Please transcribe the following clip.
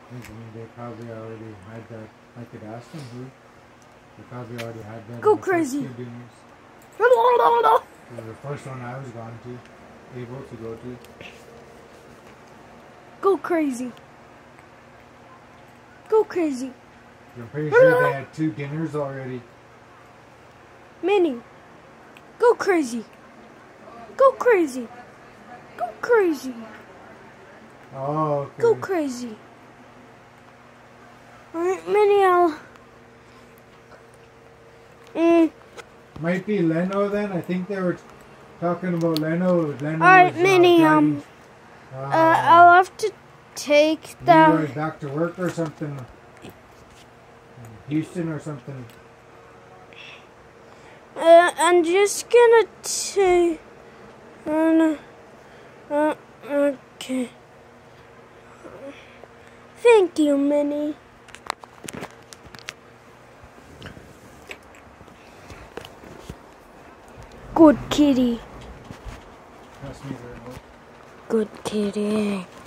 They probably already had that. I could ask them who. They probably already had that. Go crazy. It was the first one I was able to go to. Go crazy. Go crazy. I'm pretty sure they had 2 dinners already. Minnie, go crazy. Go crazy. Go crazy. Oh, okay. Go crazy. Alright, Minnie, Might be Leno then. I think they were talking about Leno. Alright, Minnie, I'll have to take the... back to work or something. Houston or something. I'm just gonna take... okay. Thank you, Minnie. Good kitty. Pass me the remote. Good kitty.